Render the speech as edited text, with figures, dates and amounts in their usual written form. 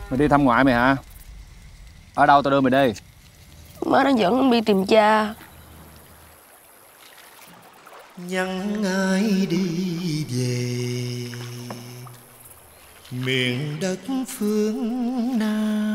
Mày đi thăm ngoại mày hả? Ở đâu tao đưa mày đi? Má nó dẫn con đi tìm cha. Nhắn ai đi về miền đất phương Nam.